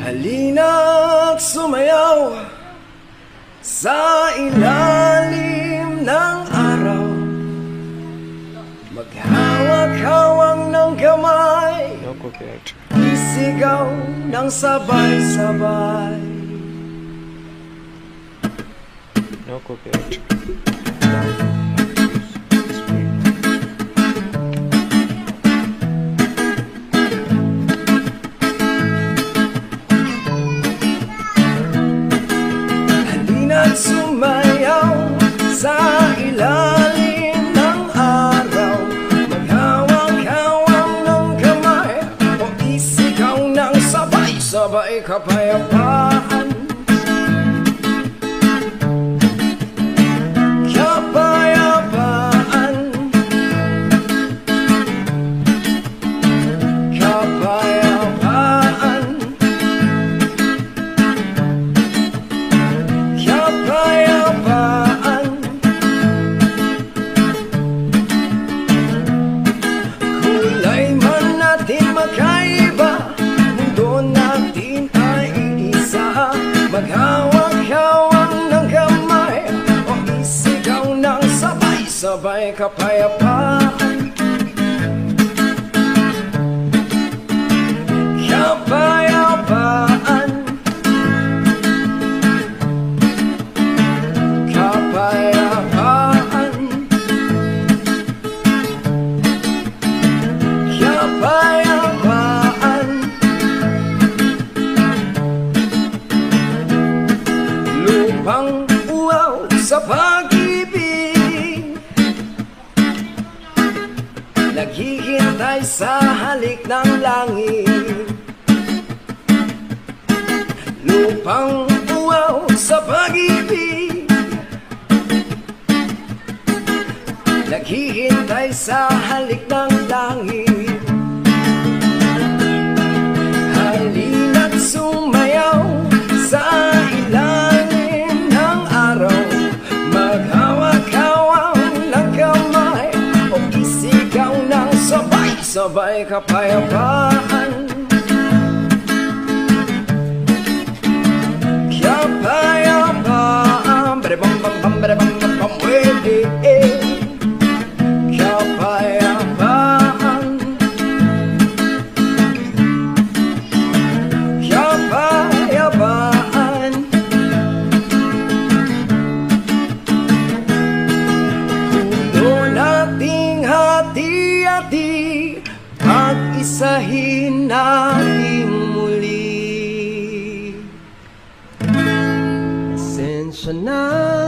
Halina't sumayaw sa ilalim ng araw, maghawak-hawak ng kamay, isigaw ng sabay-sabay. No copyright. Halina't sumayaw sa ilalim ng araw, maghawak-hawak ng kamay, o isigaw ng sabay-sabay kapayapaan. Maghawak-hawak ng kamay, o isigaw ng sabay-sabay kapayapaan. Kapayapaan, kapayapaan, kapayapaan. Lupang uwaw sa pag-ibig, naghihintay sa halik ng langit. Lupang uwaw sa pag-ibig, naghihintay sa halik ng langit. Halina't sumayaw sa ilalim ng araw, maghawak-hawak ng kamay, o isigaw ng sabay-sabay kapayapaan. Kapayapaan, bere-bam-bam-bam, bere-bam-bam-bam, wede. Kapayapaan, kapayapaan. Puno nating hati-hati, pag-isahin natin muli. Pasensya na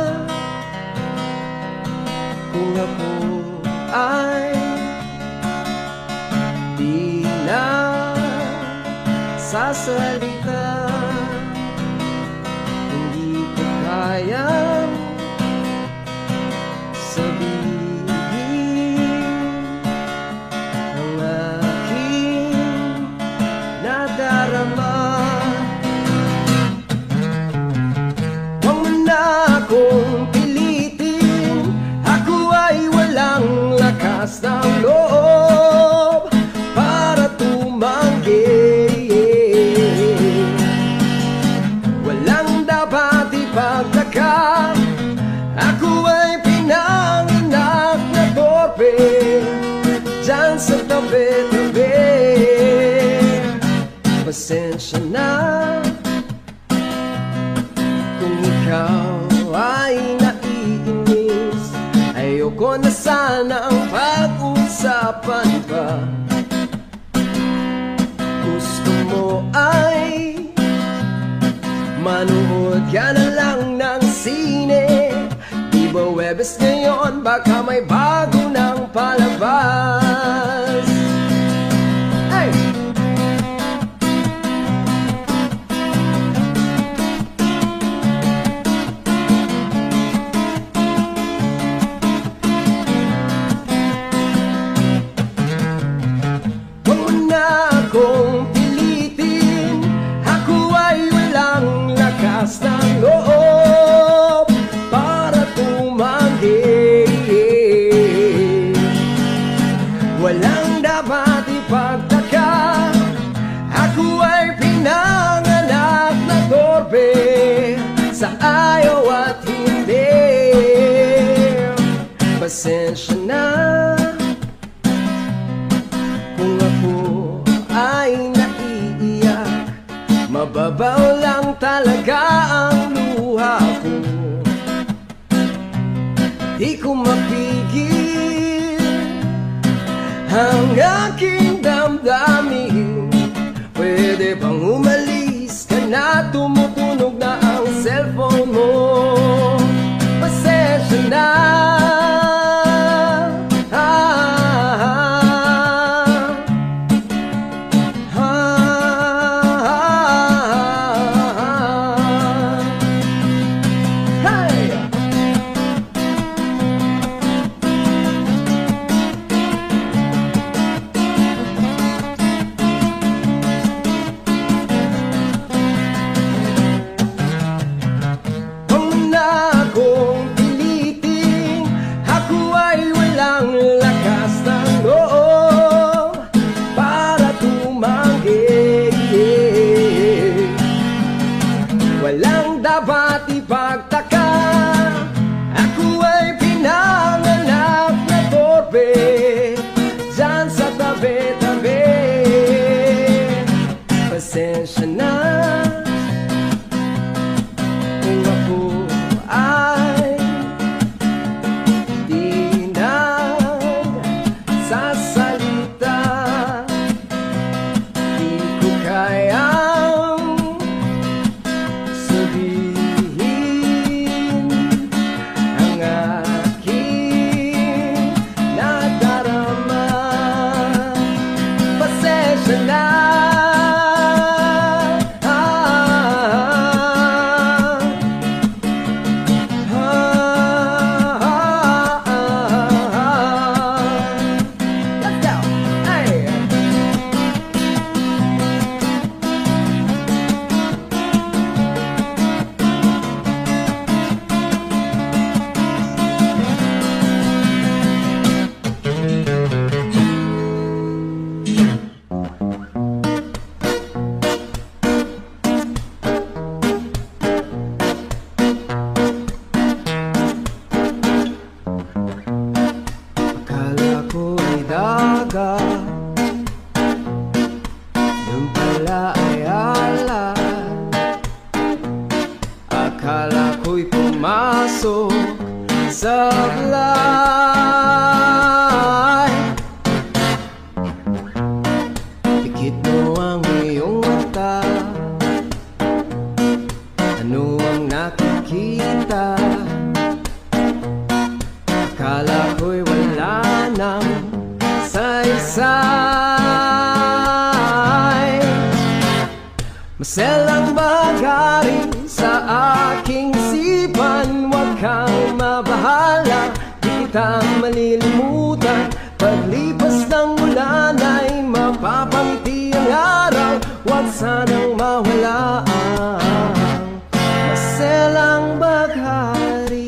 kung ako ay di na sasalita, hindi ko kayang sabihin ang aking nadarama. Huwag mo na akong pilitin, ako ay walang lakas ng loob para tumanggi. Walang dapat ipagtaka, ako ay pinanganak na torpe dyan sa tabi-tabi. Pasensya na kung ikaw ay naiinis, ayoko na sana ang pag-usapan pa. Gusto mo ay manood ka na lang ng sine, di ba Webes ngayon baka may bago ng palabas. Hey! Huwag mo na akong pilitin, ako ay walang lakas ng loob para tumanggi. Walang dapat ipagtaka, ako ay pinanganak talaga ang luha ko. Di ko mapigil ang aking damdamin. Pwede bang umalis ka na? Tumutunog na ang cellphone mo. Pasensya na. Walang dapat ipagtaka, ako ay pinanganak na torpe dyan sa tabi-tabi. Pasensya na kung ako ay di nagsasalita. Di ko kaya yung pala ay alat. Akala ko'y pumasok sa blay. Pikit mo ang iyong mata, ano ang nakikita? Akala ko'y wala nang saysay. Maselang bagari sa aking isipan. Huwag kang mabahala, di kita malilimutan. Paglipas ng ulan ay mapapangiti ang araw. Huwag sanang mawala ang maselang baghari.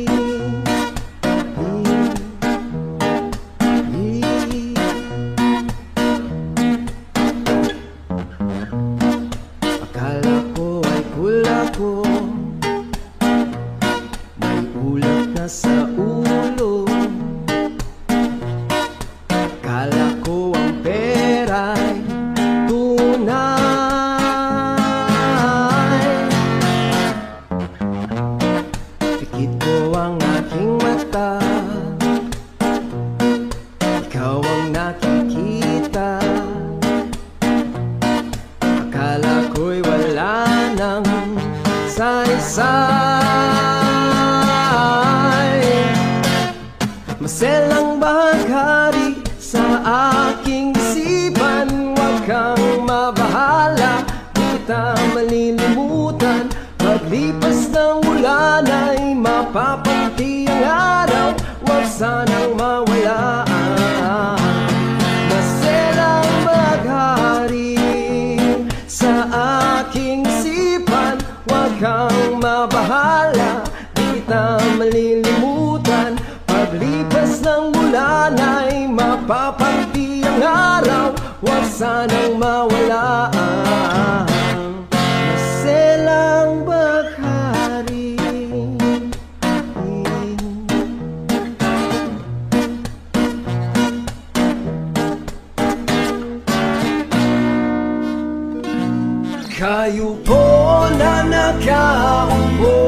Akala ko ay kulako, may ulat na sa ulo. Akala ko ang pera'y tunay. Pikit ko ang aking mata, ikaw ang nakikita. Akala ko'y wala nang saysay. Maselang baghari sa aking isipan. Huwag kang mabahala, di kita malilimutan. Paglipas ng ulan ay mapapangiti ang araw. Huwag sanang mawala ang maselang baghari sa aking isipan. Huwag kang mabahala, di kita malilimutan. Paglipas ng ulan ay mapapangiti ang araw. Huwag sanang mawala ang maselang baghari. Kayo po na nakaupo,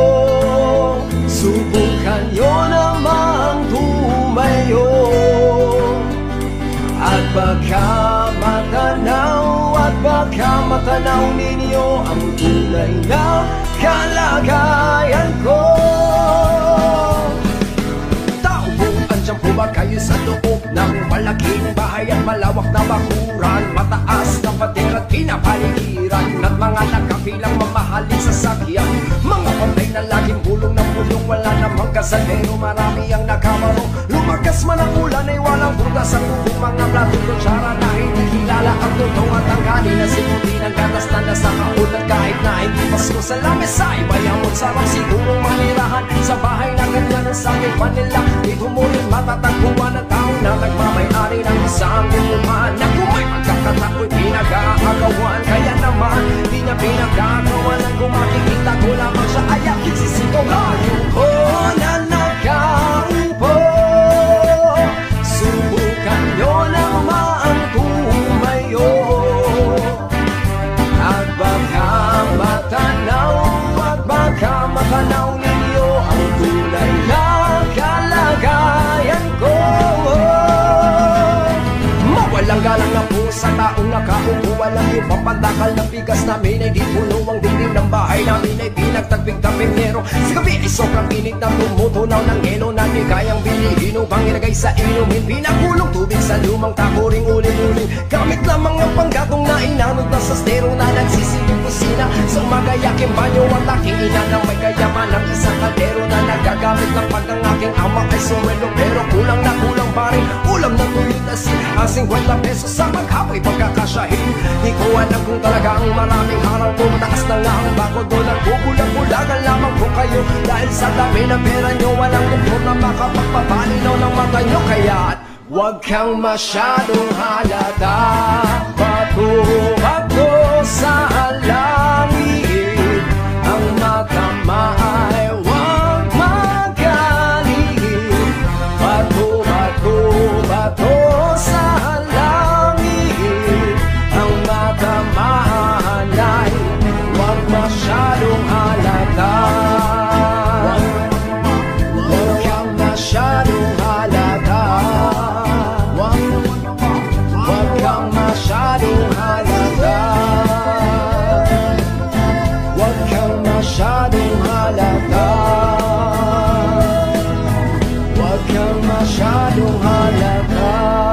subukan nyo namang tumayo. At baka matanaw ninyo ang tunay na kalagayan ko. Andiyan po ba kayo sa loob ng malaking bahay at malawak na bakuran? Mataas na pader at pinapaligiran at mga nakapilang mamahaling sasakyan. Mga patay na laging bulong ng bulong, wala namang kasaldero, marami ang nakabaro. Lumakas man ang ulan ay walang bugas ang bubong, mga plato kutsara na hindi kilala ang tutong at ang kanin na simuti ng gatas na nasa kaulat. Kahit na hindi pasko sa lamesa, ibayamot sarap sigurong manirahan sa bahay na ganyan ang sakit Manila. Di humuling matatagpuan ang tao na nagmamay-ari ng isang guluman, na kung may pagkakatako'y pinag-aagawan. Kaya naman di na pinag-aagawan at kung makikita ko lamang siya ay aking sisikogayo ko na nakaupo. Subukan nyo namang tumayo at baka matanaw ninyo ang tunay na kalagayan ko. Mawalang galang na po sa taong nakaupo, walang ibang pandakal ng bigas namin ay di puno ang dingding ng bahay namin ay pinagtagping-taping nero. Sa gabi ay sobrang init na tumutunaw ng eno na di kayang bilihin upang ilagay sa inumin. Pinagulong tubig sa lumang takuring uling-uling, gamit lamang ang panggatong na inanod na sa stero na nagsisilong kusina. Sa magayaking banyo ang laking ina na may kayaman ng isang kaldero na nagagamit ng pag ng aking ama ay sumwelo. Pero kulang na kulang pa rin ulam na tuyot na ang 50 pesos sa maghapay pagkakasyahin. Di ko alam kung talagang maraming harang po, mataas na nga ang bako dolar. Bubulag-bulagan lamang po kayo dahil sa dami ng pera nyo, walang doktor na makapagpapalinaw ng mata nyo. Kaya't huwag kang masyadong halata, bato-bato sa langit. Ang matama ay huwag magaling, bato-bato sa langit. Ang matamaan ay huwag masyadong halata, huwag kang masyadong halata, huwag kang masyadong halata, huwag kang masyadong halata, huwag kang masyadong halata.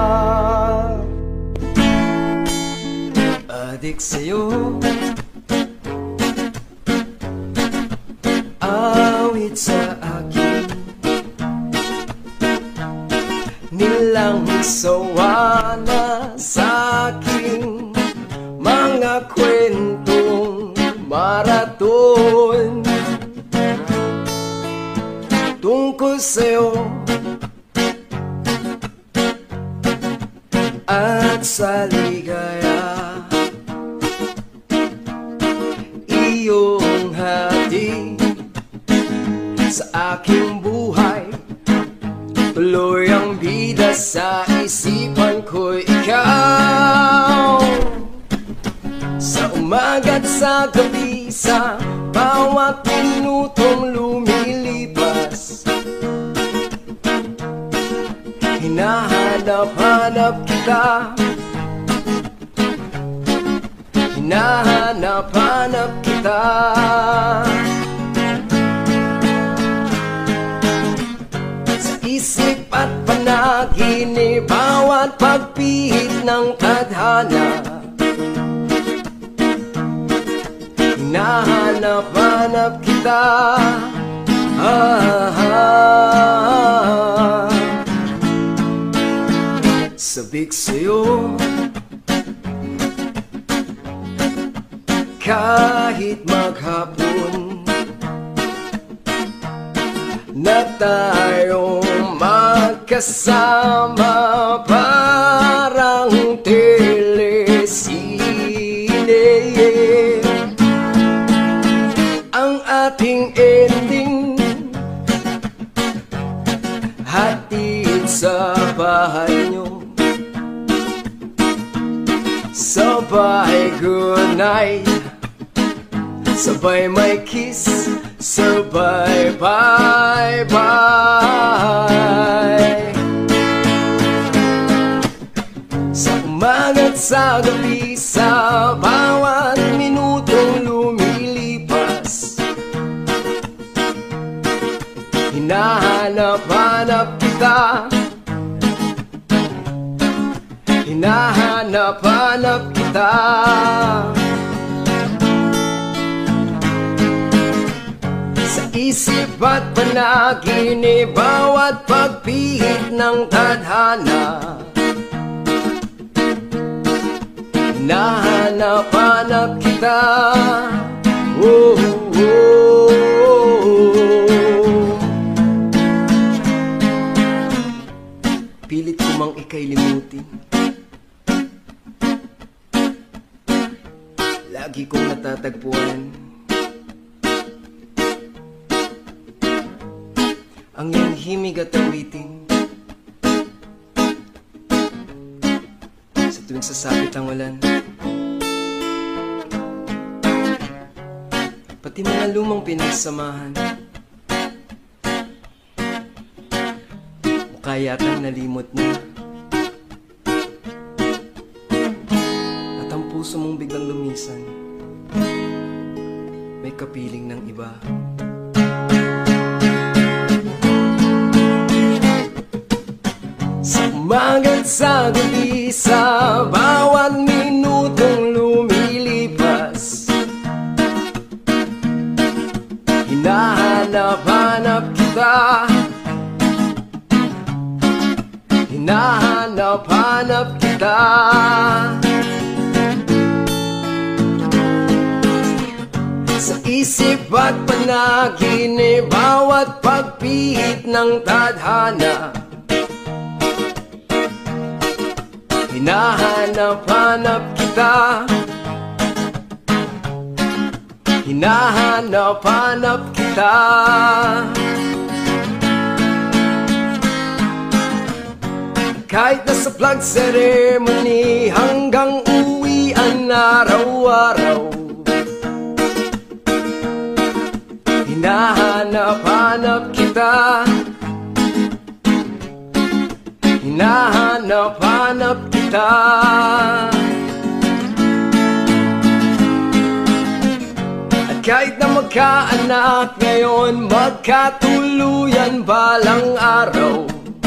Adik sa'yo, awit sa akin, nilang sawa na sa aking mga kwentong maraton tungkol sa'yo at sa ligaya. Iyong hati sa aking buhay, tuloy ang bida sa isipan ko'y ikaw. Sa umaga't sa gabi, sa bawat minutong lumilipas, hinahanap-hanap kita, hinahanap-hanap kita. Sa isip at panaginip, bawat pagpihit ng tadhana, hinahanap-hanap kita. Sabik sa'yo kahit maghapon na tayong magkasama, parang telesine. Ang ating ending hatid sa bahay nyo, sabay good night sabay may kiss, sabay bye-bye. Sa umaga't sa gabi, sa bawat minutong lumilipas, hinahanap-hanap kita, hinahanap-hanap kita. Sa isip at panaginip, bawat pagpihit ng tadhana, hinahanap-hanap kita. Oh, oh, oh. Pilit ko mang ika'y limutin, lagi kong natatagpuan ang iyong himig at awitin. Sa tuwing sasapit ang ulan, pati mga lumang pinagsamahan, mukha yatang nalimot na, at ang puso mong biglang lumisan, may kapiling ng iba. Sa umaga't sa gabi, sa bawat minutong lumilipas, hinahanap-hanap kita, hinahanap-hanap kita. Sa isip at panaginip, bawat pagpihit ng tadhana, hinahanap-hanap kita, hinahanap-hanap kita. Kahit nasa flag ceremony hanggang uwian araw-araw, hinahanap-hanap kita, hinahanap-hanap kita. At kahit na magkaanak ngayon, magkatuluyan balang araw,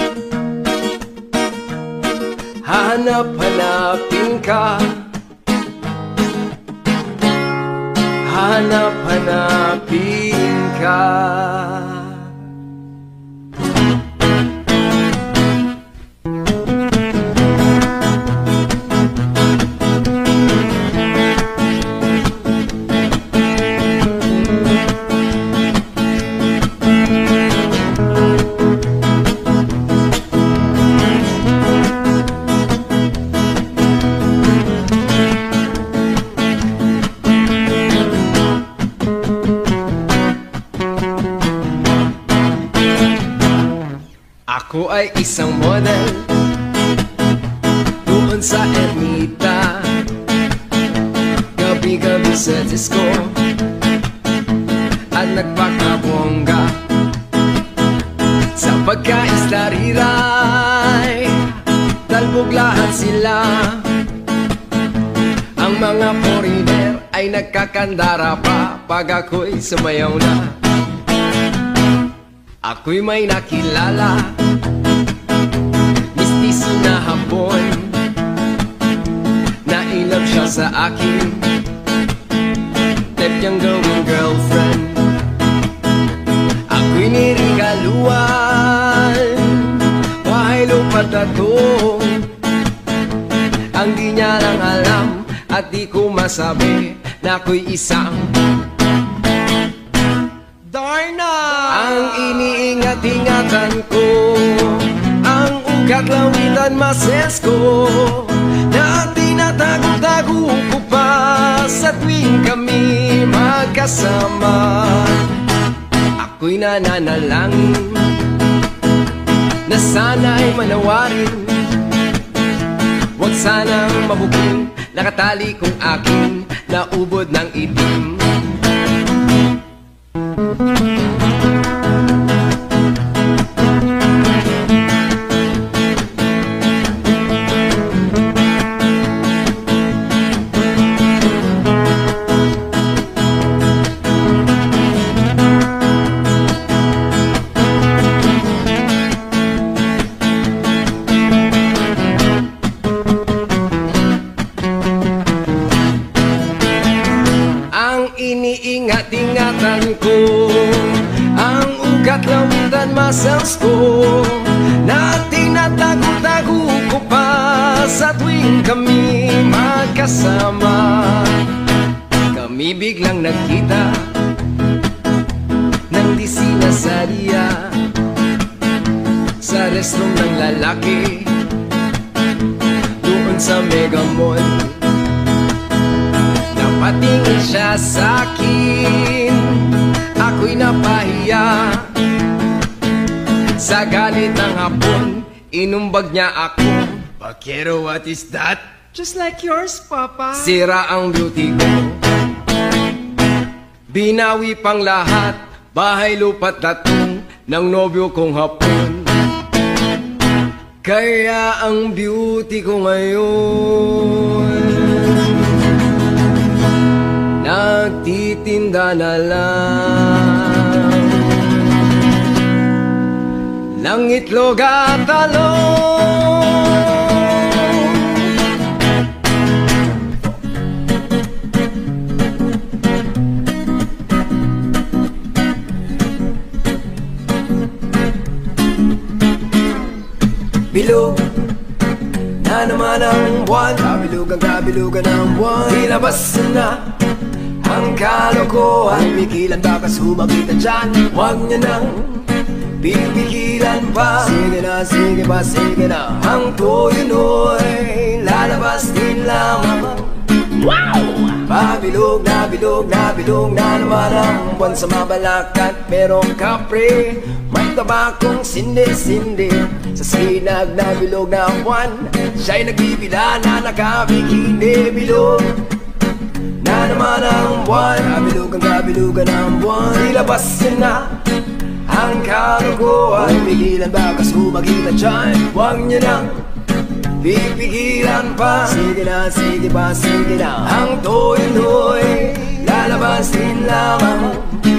hanap-hanapin ka, hanap-hanapin ka. Ako ay isang model doon sa ermita, gabi-gabi sa disco at nagpakabongga. Sa pagkaisla-riray, talbog lahat sila. Ang mga foreigner ay nagkakandara pa pag ako'y sumayaw na. Ako'y may nakilala, mistiso na hapon, nailap siya sa akin, type niyang gawing girlfriend. Ako'y nirigaluan, bahay lupa tato, ang di niya lang alam at di ko masabi na ako'y isang Darna! Ang iniingat-ingatan ko, ang ugat lawitan mases ko, na tinatago-tago ko pa sa tuwing kami magkasama. Ako'y nananalangin na sana'y manawarin, huwag sanang mabuking nakatali kong aking naubod ng itim. ingatan ko ang ugat lawitan muscles ko na tinatago-tago ko pa sa tuwing kami magkasama. Kami biglang nagkita ng di sinasadya sa restroom ng lalaki doon sa Mega Mall. Napatingin siya sa'kin, ako'y napahiya. Sa galit ng hapon, inumbag niya ako. Bakero, what is that? Just like yours, Papa. Sira ang beauty ko, binawi pang lahat, bahay lupa't latong ng nobyo kong hapon. Kaya ang beauty ko ngayon nagtitinda na lang ng itlog at talong. Bilog na naman ang buwan, kabilugan ng buwan. Ilabas na ang kalokohan, pigilan baka sumagitan dyan. Huwag niya nang pipigilan pa. Sige na, sige pa, sige na. Ang tuyo-noy lalabas din lamang. Wow! Pabilog na bilog na bilog na naman ang buwan sa mabalakat. Merong kapre, may tabakong sindi-sindi. Sa sinag na bilog na buwan, siya'y nagbibila na nakabikini. Bilog na naman ang buwan, kabilugan ang buwan. Ilabas na ang kalokohan, pigilan baka sumagitan dyan. Huwag niya nang pipigilan pa. Sige na, sige pa, sige na. Ang toy-noy lalabas din lamang.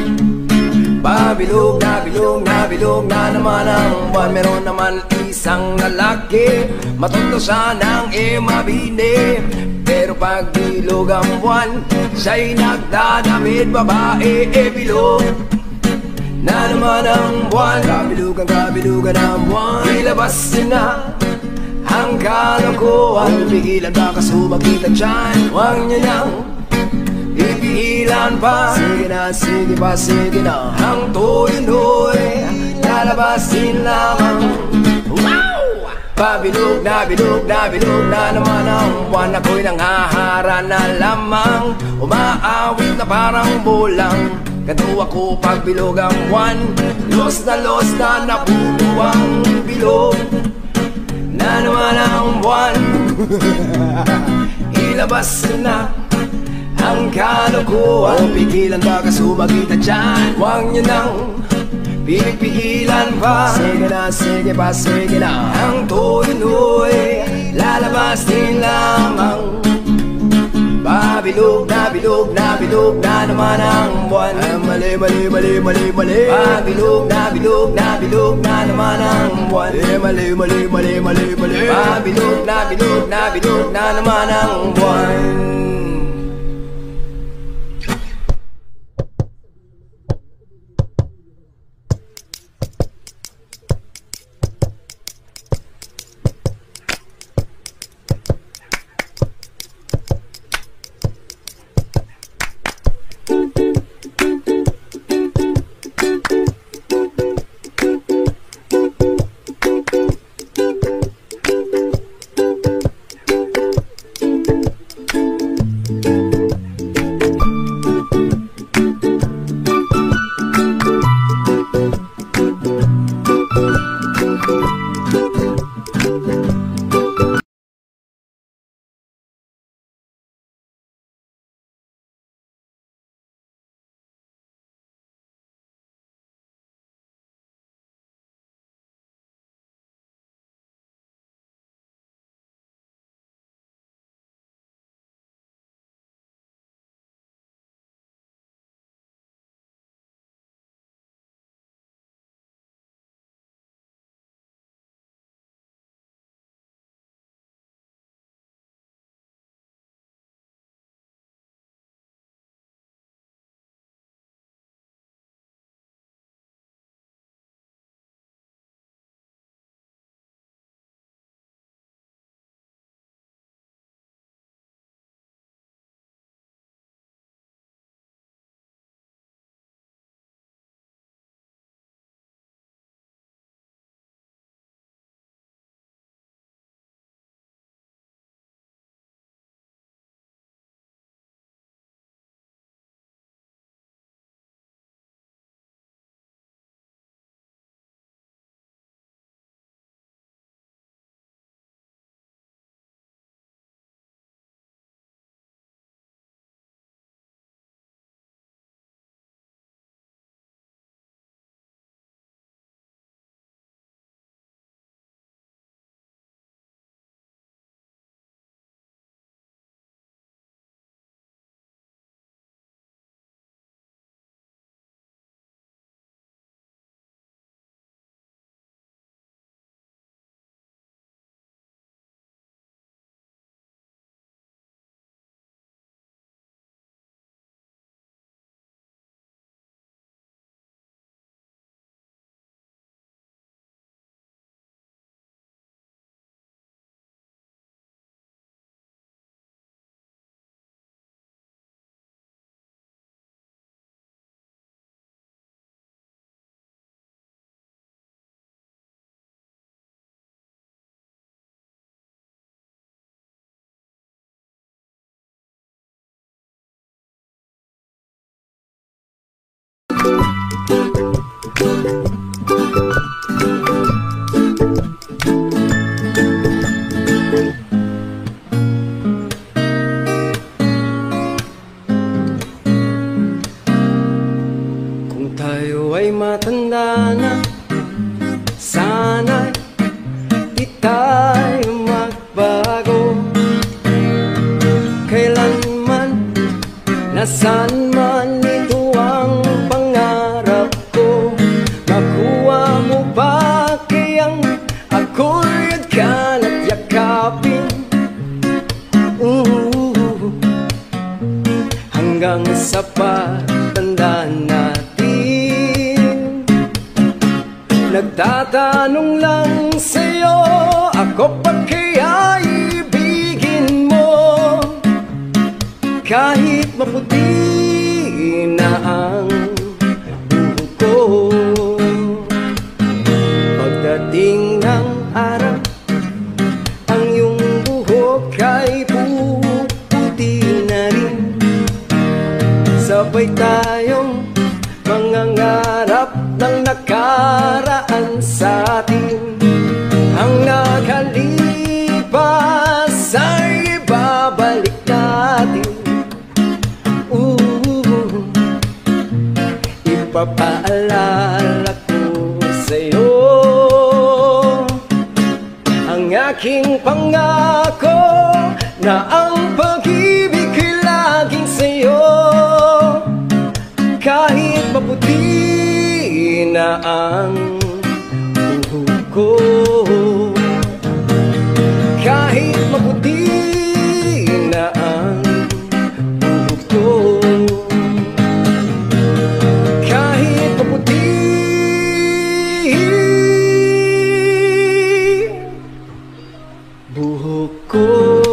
Pabilog na bilog na bilog na naman ang buwan. Meron naman isang lalaki, matondo siya ng mabini. Pero pag bilog ang buwan, siya'y nagdadamit babae. Bilog na naman ang buwan, kabilugan ang buwan. Ilabas na ang kalokohan, pigilan baka sumagitan dyan. Huwag niya nang ipigilan pa. Sige na, sige pa, sige na. Ang tuyo-noy lalabas din lamang. Wow! Pabilog na bilog na bilog na naman ang buwan. Ako'y nanghahara na lamang, umaawit na parang bulang. Ganto ako pag bilog ang buwan, los na napupuwang bilog na naman ang buwan. Ilabas na ang kalokohan, pigilan baka sumagitan dyan. Huwag niya nang pipigilan pa. Sige na, sige pa, sige na. Ang tuyo-noy lalabas din lamang. Pabilog na bilog na bilog na naman ang buwan. Mali, mali, mali, mali, mali. Pabilog na bilog na bilog na naman ang buwan. Mali, mali, mali, mali, mali. Pabilog na bilog na bilog na naman ang buwan. Kung tayo ay matanda na, sana'y di tayo magbago. Kailanman, nasaan man, ito ang pangarap ko. Makuha mo ba kayang ako'y agkan at yakapin? Hanggang sa patanda natin. Nagtatanong lang sa'yo, ako pa kaya ibigin mo? Kahit maputi na ang buhok ko, pagdating ng araw, ang iyong buhok ay puputi na rin. Sabay tayong mangangarap ng nakaraan sa atin. Ang nakalipas ay ibabalik natin. Ipapaalala ko sa'yo ang aking pangako na ang pag-ibig ay laging sa'yo. Kahit maputi na ang buhok ko, kahit maputi na ang buhok ko, kahit maputi buhok ko.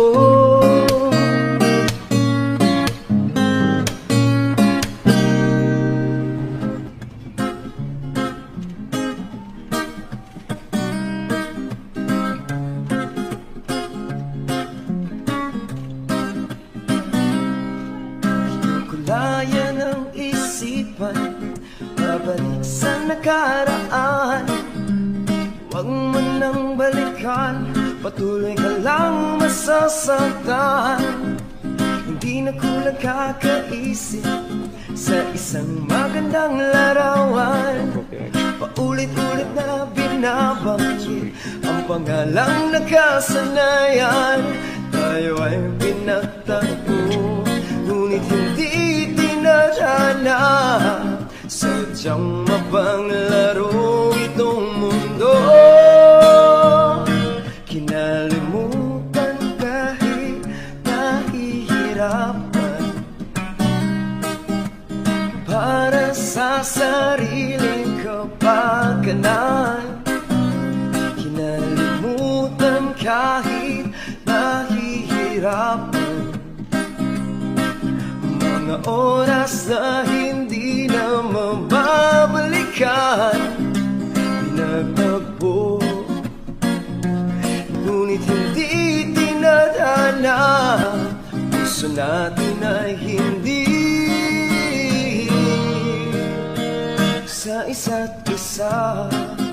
Kulaya ng isipan, babalik sa nakaraan. Huwag mo nang balikan, patuloy ka lang masasaktan. Hindi na kulang kakaisip sa isang magandang larawan. Paulit-ulit na binabanggit ang pangalang nakasanayan. Tayo ay pinagtagpo, ngunit hindi tinadhana. Sadyang mapanglaro itong mundo. Kinalimutan kahit nahihirapan, para sa sariling kapakanan. Kinalimutan kahit nahihirapan, mga oras na hindi na mababalikan. Pinagtagpo, ngunit hindi tinadhana. Puso natin ay hindi sa isa't isa.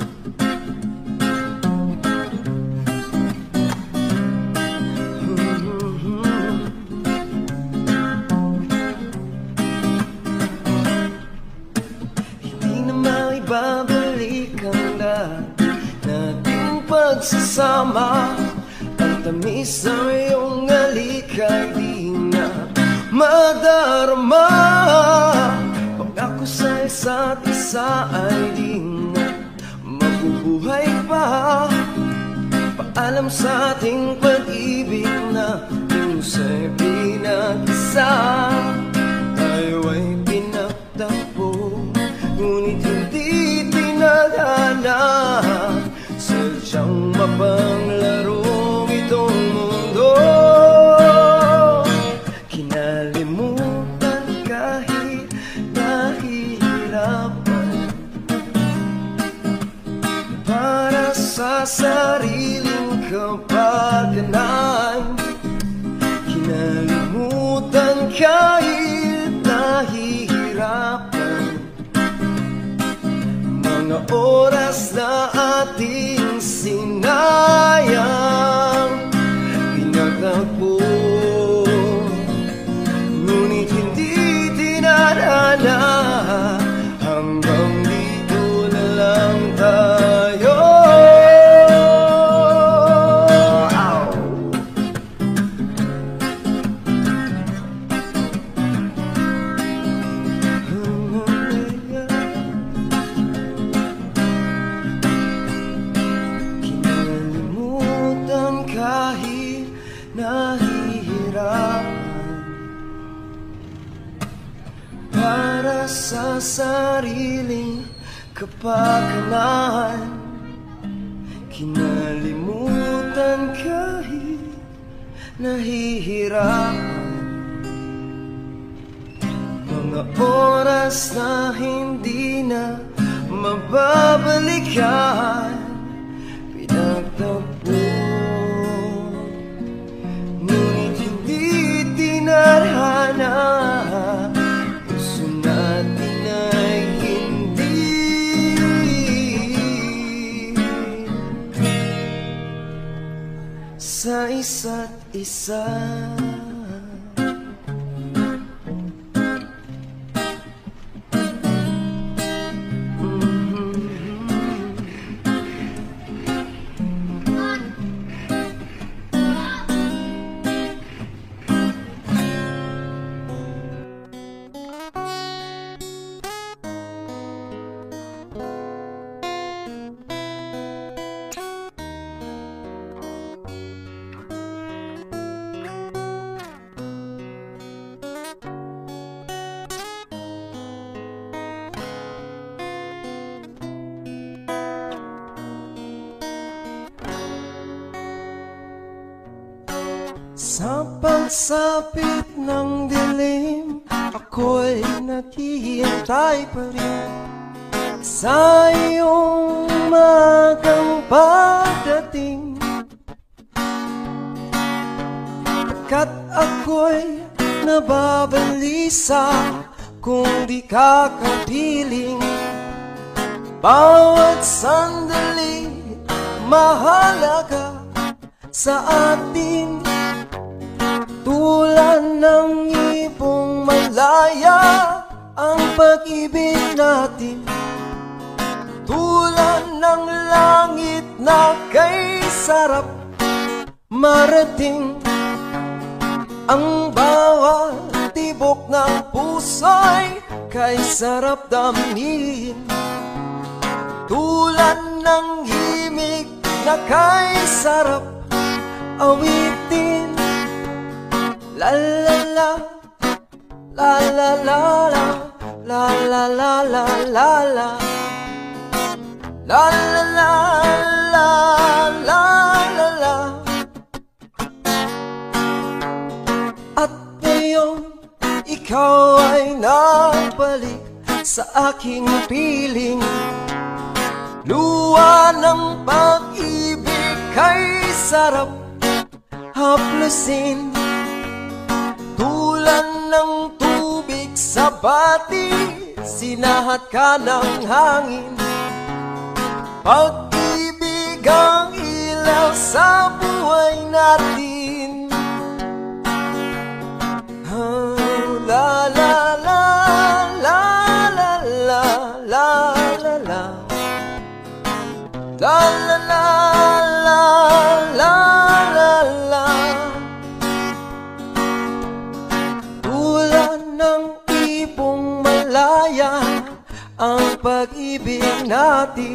Babalik ang dati nating pagsasama. Ang tamis ng iyong alikay di na madarama. Pangako sa isa't isa ay di na mabubuhay pa. Paalam sa ating pag-ibig na kusa'y pinag-isa. Tayo ay pinagtagpo, ngunit hindi tinadhana. Sadyang mapanglaro itong mundo. Kinalimutan kahit nahihirapan, para sa sariling kapakanan. oras na ating sinayang, pinagtagpo, ngunit hindi tinadhana. Hanggang dito na lang tayo. Kinalimutan kahit nahihirapan para sa sariling kapakanan. Kinalimutan kahit nahihirapan mga oras na hindi na mababalikan. Pinagtagpo, ngunit hindi tinadhana. Puso natin ay hindi sa isa't isa. Sa pagsapit ng dilim, ako'y naghihintay pa rin sa iyong magang pagdating. Pagkat ako'y nababalisa kung di ka kapiling. Bawat sandali mahalaga sa atin, tulad ng ibong malaya ang pag-ibig natin. Tulad ng langit na kay sarap marating, ang bawat tibok ng puso'y kay sarap damhin. Tulad ng himig na kay sarap awitin. La la la, la la la la, la la la la la la, la la la la la la la. At ngayon ikaw ay nabalik sa aking piling. Luwa ng pag-ibig kay sarap haplusin. Tulad ng tubig sa bati, sinahat ka ng hangin. Pag-ibig ang ilaw sa buhay natin. La la la la la la la la la, la la la la la la la. Tulad ng ibong malaya ang pag-ibig natin.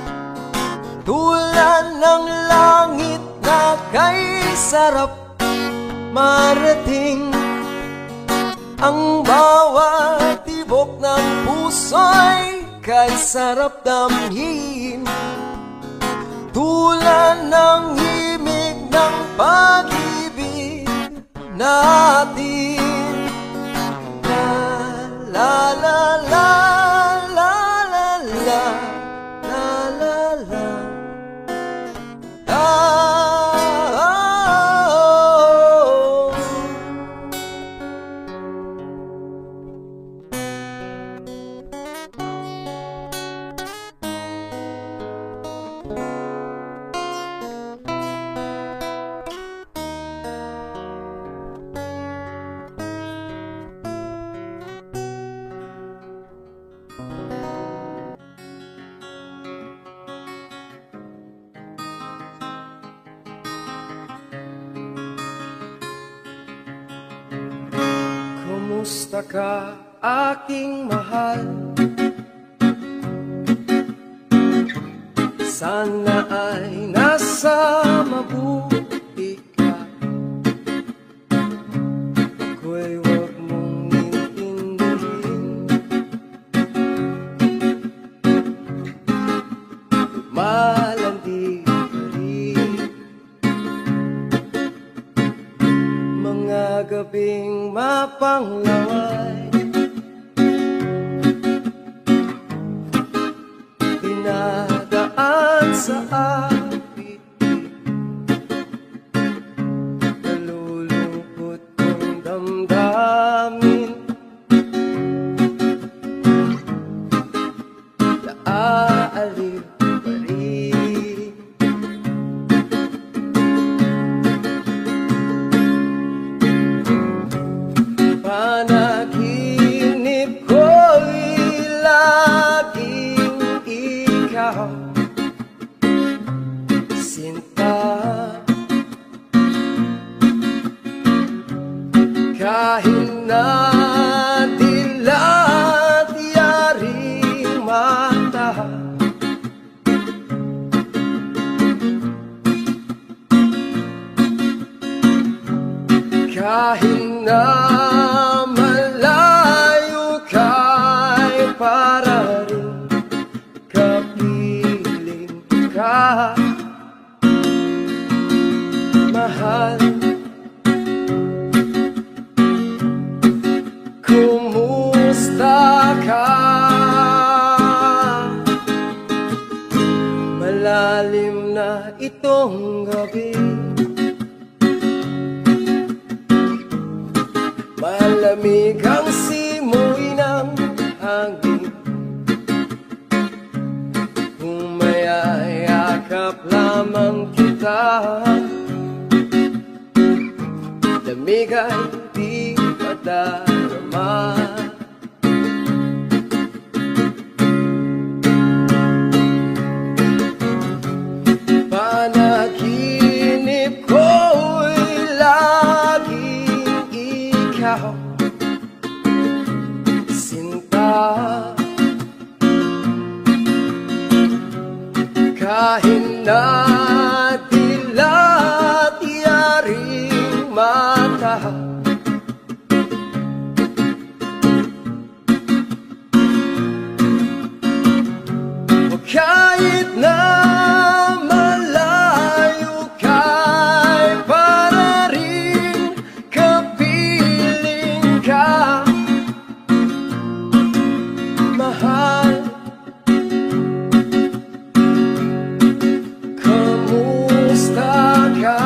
Tulad ng langit na kay sarap marating, ang bawat tibok ng puso'y kay sarap damhin. Tulad ng himig ng pag-ibig natin. La la la la la la, la la la la. Kumusta ka, aking mahal? Sana ay nasa mabuti ka. Ako'y huwag mong intindihin. Malandi ka rin. Mga gabing mapanglaway, dinadaan sa akin, nalulungkot kong damdamin, naaaliw pa rin. Panaginip ko'y laging ikaw, sinta. Kahit na dilat yaring mata, kahit na malayo ka'y para rin kapiling ka, mahal. Kumusta ka? Malalim na itong gabi, malamig ang simoy ng hangin. Kung mayayakap lamang kita, lamig ay di madarama. Panaginip ko'y laging ikaw, sinta. Kahit na dilat yaring mata, kahit na malayo ka'y para rin kapiling ka, mahal. Kamusta ka?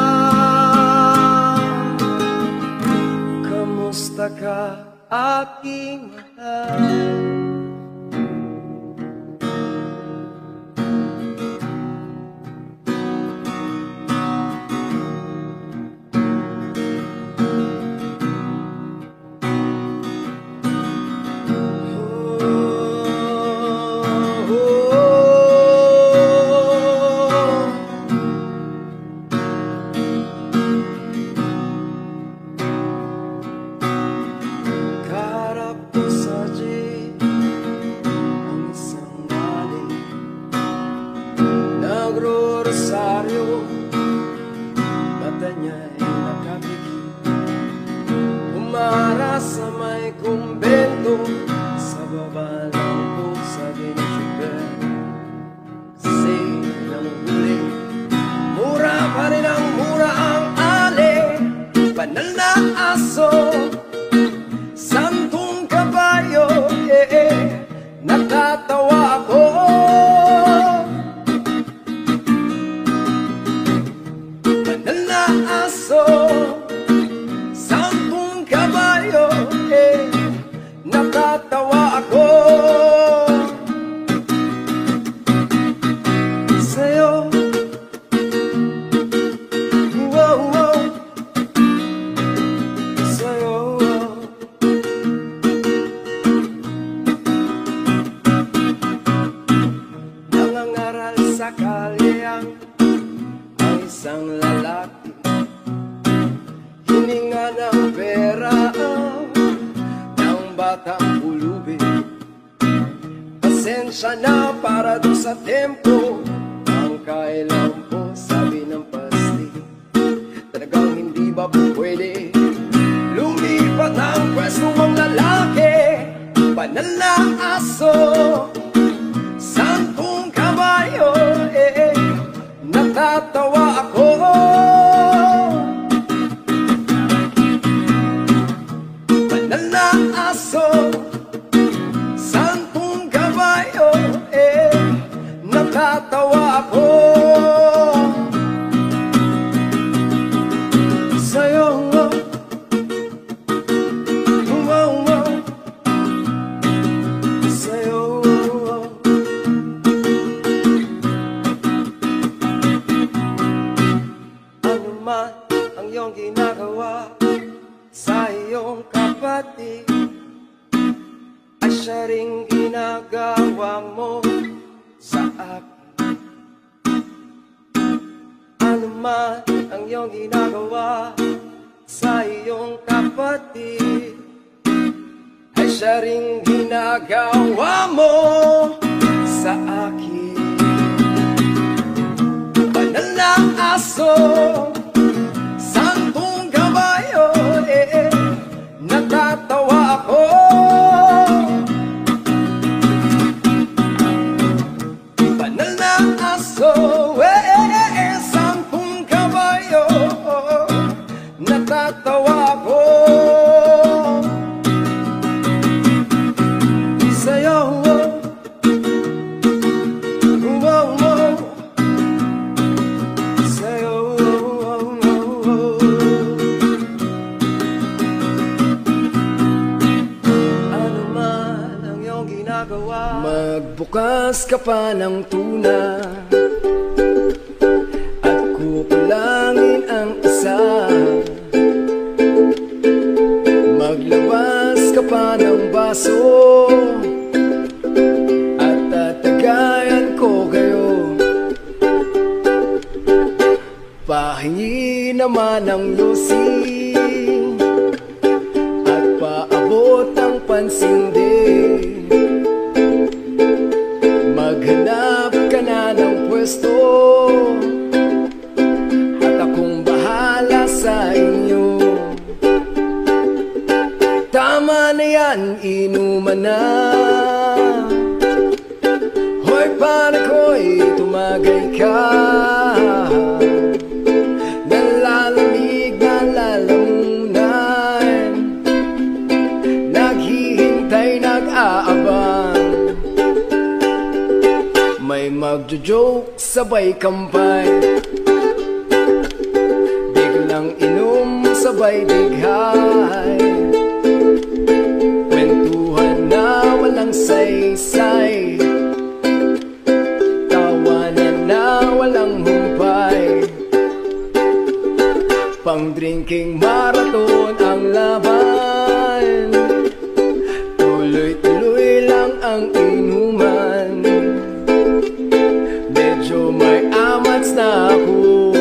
Kamusta ka, aking mahal? Nagro-rosaryo, mata niya'y nakapikit, umara sa may kumbento, sa baba ng pusa binisugar. Kasi nang huli, mura pa rin ang mura ang ale, banal na aso, santong kabayo, natatawa ako. Aso, sampung kabayo, natatawa ako sa'yo. Wow, wow, sa'yo. Nangangaral sa kalye ang isang lalaki, hininga ng pera pasensya na para doon sa tempo. Ang kailan po, sabi ng pasti, talagang hindi ba po pwede lumipat ang pwesto mong lalaki? Banal na aso, sampung kabayo, natatawa ako. Banal na aso, sampung kabayo, natatawa ako. Sa'yo, sa'yo, ano man ang iyong ginagawa sa iyong kapatid, ay siya ring ginagawa mo sa akin. Ano man ang iyong ginagawa sa iyong kapatid, ay siya ring ginagawa mo sa akin. Banal na aso, santong kabayo, natatawa ako. Banal na aso, sampung kabayo, natatawa ako. Sa'yo, sa'yo, ano man ang iyong ginagawa, magbukas ka pa ng tuna at kukulangin ang isa. Maglabas ka pa ng baso at tatagayan ko kayo. Pahingi naman ng lusing at paabot ang pansindi. Maghanap ka na ng pwesto at akong bahala sa inyo. Tama na yan, inuman na. Hoy pare ko'y tumagay ka. Nalalamig na lalamunan, naghihintay, nag-aabang. May magjo-joke, sabay kampay, biglang inom, sabay dighay. Kwentuhan na walang saysay, tawanan na walang humpay. Pang-drinking marathon ang laban, tuloy-tuloy lang ang inuman. Medyo may amats na ako,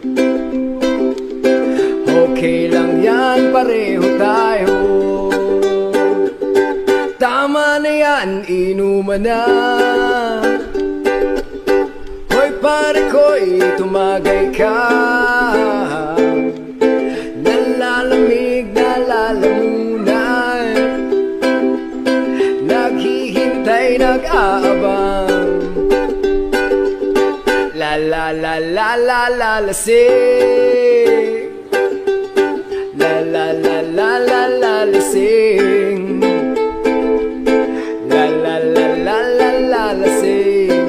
okay lang yan, pareho tayo. Tama na yan, inuman na. Hoy pare ko'y tumagay ka. Nalalamig na lalamunan, naghihintay, nag-aabang. La la la la la la lasing, la la la la la la lasing, la la la la la la lasing,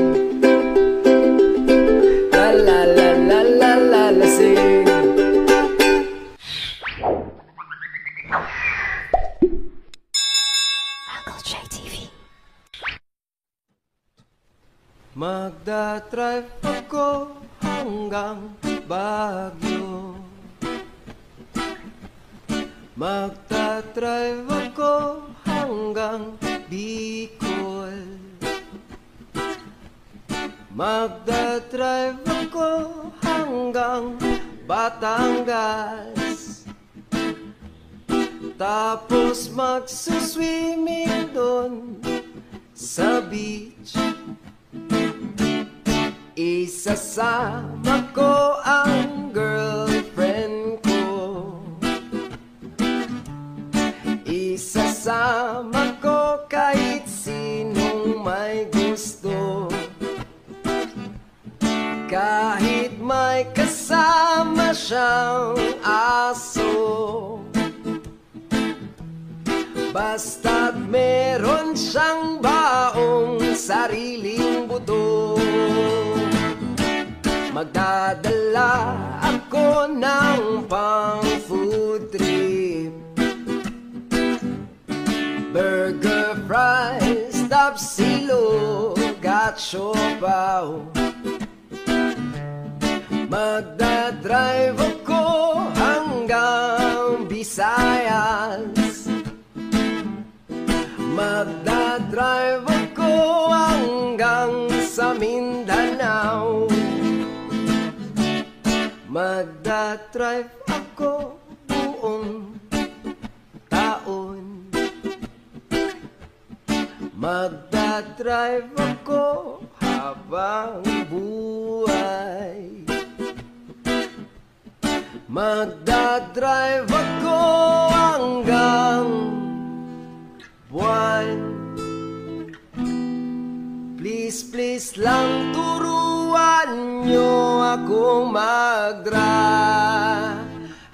la la la la la la lasing. Uncle J TV. Magdadrive ako hanggang Baguio, magdadrive ako hanggang Bicol, magdadrive ako hanggang Batangas, tapos magsuswimming doon sa beach. Isasama ko ang girlfriend ko. Isasama ko kahit sinong may gusto. Kahit may kasama siyang aso. Basta't meron siyang baong sariling buto. Magdadala ako ng pang food trip. Burger, fries, tapsilog at siopaw. Magdadrive ako hanggang Visayas. Magdadrive ako hanggang sa Mindanao. Magdadrive ako buong taon. Magdadrive ako habang buhay. Magdadrive ako hanggang buwan. Please, please lang turuan nyo akong mag-drive.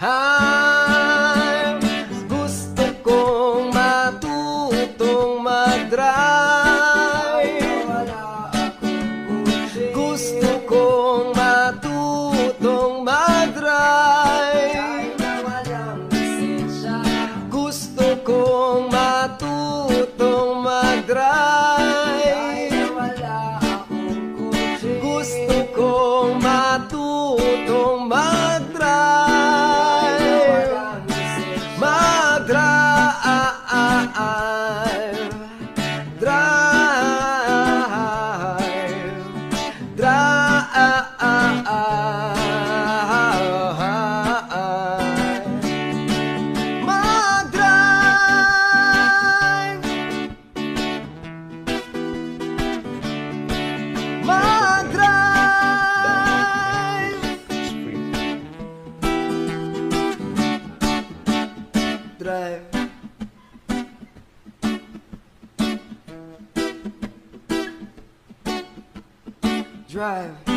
Gusto kong matutong mag-drive. Gusto kong matutong mag-drive. Gusto kong matutong mag-drive. Gusto kong matutong mag-drive. Mag-drive. Drive. Drive.